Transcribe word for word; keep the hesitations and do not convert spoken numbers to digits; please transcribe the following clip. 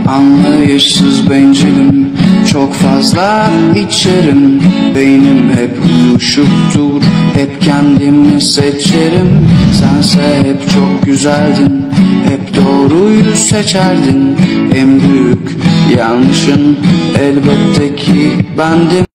Anlayışsız bencilim, çok fazla içerim. Beynim hep uyuşuktur, hep kendimi seçerim. Sense hep çok güzeldin, hep doğruyu seçerdin. En büyük yanlışın elbette ki bendim.